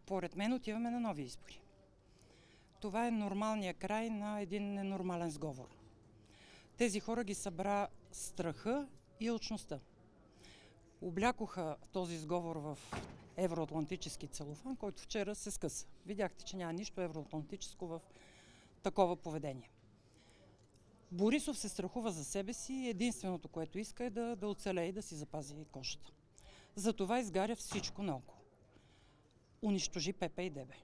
Поред мен отиваме на нови избори. Това е нормалният край на един ненормален сговор. Тези хора ги събра страха и алчността. Облякоха този сговор в евроатлантически целофан, който вчера се скъса. Видяхте, че няма нищо евроатлантическо в такова поведение. Борисов се страхува за себе си и единственото, което иска е да оцелее и да си запази кожата. Затова изгаря всичко наоколо. Унищожи ПП и ДБ.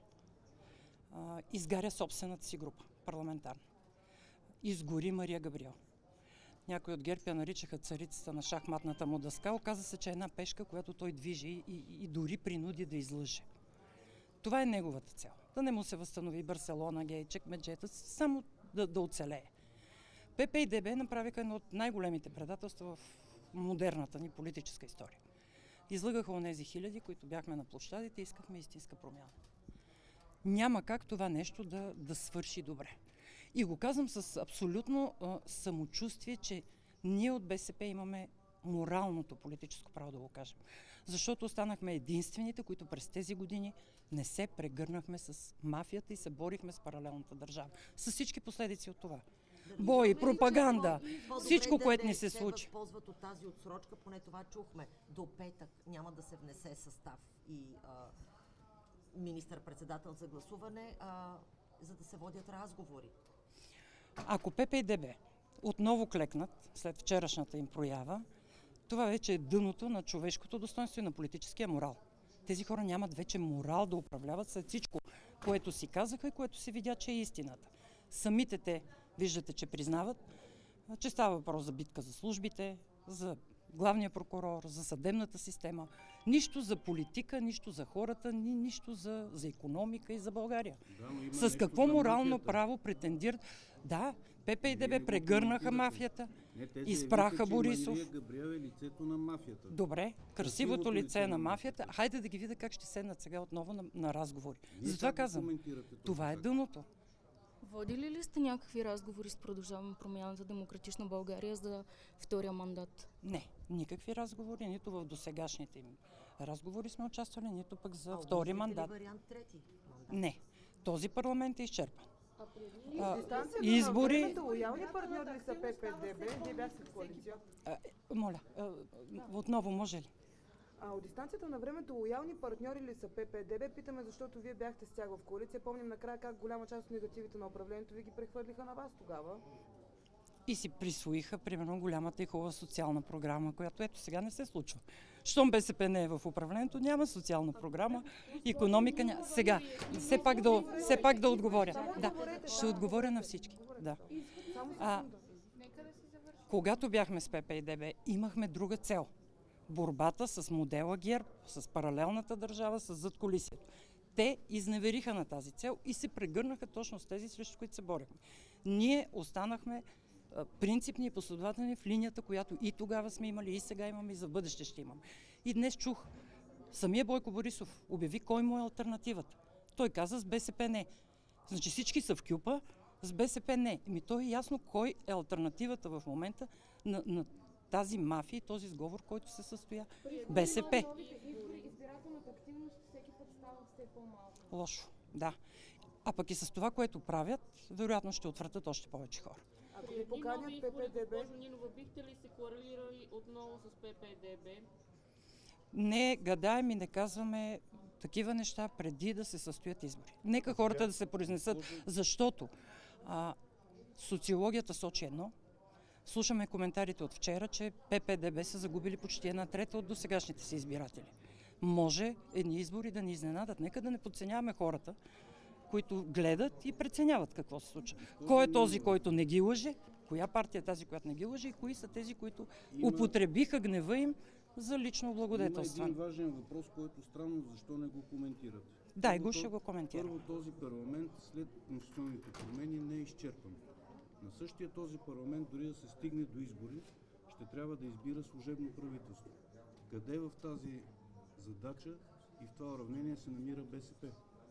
Изгаря собствената си група, парламентарна. Изгори Мария Габриел. Някои от ГЕРБ я наричаха царицата на шахматната му дъска. Оказа се, че е една пешка, която той движи и дори принуди да излъже. Това е неговата цел. Да не му се възстанови Барселона, Гейчек, Меджета, само да оцелее. ПП и ДБ направиха едно от най-големите предателства в модерната ни политическа история. Излъгаха онези хиляди, които бяхме на площадите и искахме истинска промяна. Няма как това нещо да свърши добре. И го казвам с абсолютно самочувствие, че ние от БСП имаме моралното политическо право да го кажем. Защото останахме единствените, които през тези години не се прегърнахме с мафията и се борихме с паралелната държава. С всички последици от това. Бой, пропаганда, всичко, което ни се случи. Възползват от тази отсрочка, поне това чухме. До петък няма да се внесе състав и министър-председател за гласуване, за да се водят разговори. Ако ПП и ДБ отново клекнат след вчерашната им проява, това вече е дъното на човешкото достоинство и на политическия морал. Тези хора нямат вече морал да управляват след всичко, което си казаха и което се видя, че е истината. Самите те виждате, че признават, че става въпрос за битка за службите, за главния прокурор, за съдебната система. Нищо за политика, нищо за хората, нищо за икономика и за България. Да, с какво морално право претендират? Да, ПП и ДБ прегърнаха мафията, изпраха Борисов. Мария Габриел е лицето на мафията. Добре, красивото лице на мафията. Хайде да ги видя как ще седнат сега отново на разговори. Затова казвам, това е дъното. Водили ли сте някакви разговори с Продължаваме промяната Демократична България за втория мандат? Не, никакви разговори, нито в досегашните им разговори сме участвали, нито пък за втори мандат. Вариант трети мандат? Не, този парламент е изчерпан. Избори. Лоялни партньори ли са ПП-ДБ? Вие бяхте в коалиция. Моля, отново може ли? От дистанцията на времето лоялни партньори ли са ПП-ДБ? Питаме, защото вие бяхте с тях в коалиция. Помним накрая как голяма част от негативите на управлението ви ги прехвърлиха на вас тогава. И си присвоиха, примерно, голямата и хубава социална програма, която ето сега не се случва. Щом БСП не е в управлението, няма социална програма, икономика няма. Сега, все пак да отговоря. Да, ще отговоря на всички. Да. Когато бяхме с ПП и ДБ, имахме друга цел. Борбата с модела ГЕРБ, с паралелната държава, с задкулисието. Те изневериха на тази цел и се прегърнаха точно с тези, срещу които се борехме. Ние останахме принципни и последователни в линията, която и тогава сме имали, и сега имаме, и за бъдеще ще имаме. И днес чух, самия Бойко Борисов обяви кой му е алтернативата. Той каза с БСП не. Значи всички са в кюпа, с БСП не. То е ясно кой е алтернативата в момента на тази мафия и този сговор, който се състоя. БСП. Избирателната активност всеки път става все по-малко. Лошо, да. А пък и с това, което правят, вероятно ще отвратят още повече хора. Ако ви поканят ПП-ДБ... Госпожо Нинова, бихте ли се коалирали отново с ПП-ДБ? Не гадаем и не казваме такива неща преди да се състоят избори. Нека хората да се произнесат, защото социологията сочи едно. Слушаме коментарите от вчера, че ПП-ДБ са загубили почти 1/3 от досегашните си избиратели. Може едни избори да ни изненадат. Нека да не подценяваме хората, които гледат и преценяват какво се случва. Кой е този, който не ги лъже? Коя партия е тази, която не ги лъже? И кои са тези, които употребиха гнева им за лично облагодетелстване? Има един важен въпрос, който странно защо не го коментирате. Да, и го ще го коментирам. Първо, този парламент след конституционните промени не е изчерпан. На същия този парламент, дори да се стигне до избори, ще трябва да избира служебно правителство. Къде в тази задача и в това уравнение се намира БСП?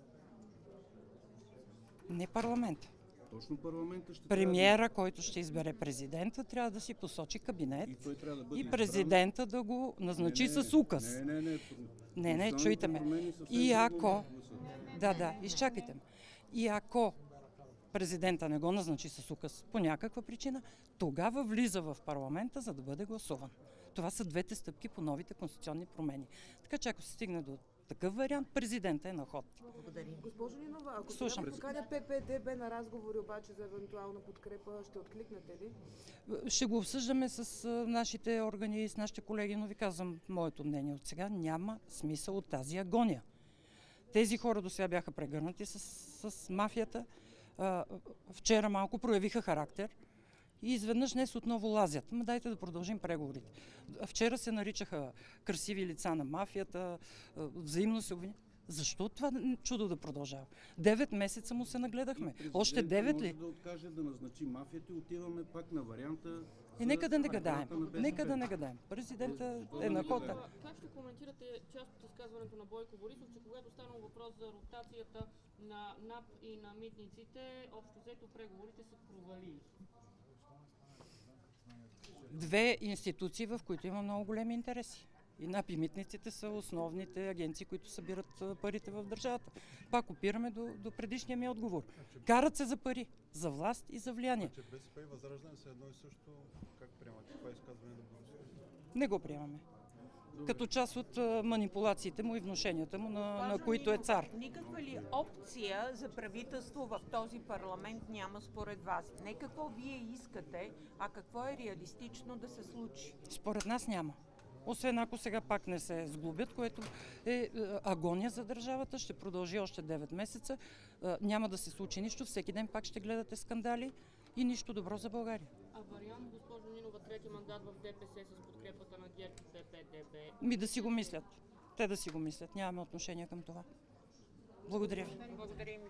Не парламента. Точно парламента ще Премиера, който ще избере президента, трябва да си посочи кабинет и президента да го назначи с указ. Не, чуйте ме. И ако Да, изчакайте ме. И ако президента не го назначи с указ по някаква причина, тогава влиза в парламента, за да бъде гласуван. Това са двете стъпки по новите конституционни промени. Така че ако се стигне до такъв вариант, президента е на ход. Благодарим. Госпожо Нинова, ако Слушам. сега поканя ППДБ на разговори обаче за евентуална подкрепа, ще откликнете ли? Ще го обсъждаме с нашите органи и с нашите колеги, но ви казвам моето мнение от сега. Няма смисъл от тази агония. Тези хора до сега бяха прегърнати с мафията. Вчера малко проявиха характер и изведнъж днес отново лазят. Дайте да продължим преговорите. Вчера се наричаха красиви лица на мафията, взаимно се обвиняваха. Защо това чудо да продължава? 9 месеца му се нагледахме. Още 9 ли? Може да откаже да назначи мафията и отиваме пак на варианта. И нека да не гадаем. парламента на БСП. Нека да не гадаем. Президента е на хода. Как ще коментирате част от изказването на Бойко Борисов, че когато станало въпрос за ротацията на НАП и на митниците, общо взето преговорите се провалили? Две институции, в които има много големи интереси. И НАП и митниците са основните агенции, които събират парите в държавата. Пак опираме до предишния ми отговор. Карат се за пари, за власт и за влияние. Че БСП и Възраждане са едно и също. Как приемате това изказване на Борисов? Не го приемаме. Като част от манипулациите му и внушенията му, на които е цар. Никаква ли опция за правителство в този парламент няма според вас? Не какво вие искате, а какво е реалистично да се случи? Според нас няма. Освен ако сега пак не се сглобят, което е агония за държавата, ще продължи още 9 месеца, няма да се случи нищо, всеки ден пак ще гледате скандали и нищо добро за България. А вариант, госпожо Нинова, трети мандат в ДПС с подкрепата на ГЕРБ и ППДБ? Да си го мислят. Те да си го мислят. Нямаме отношение към това. Благодаря ви. Благодарим.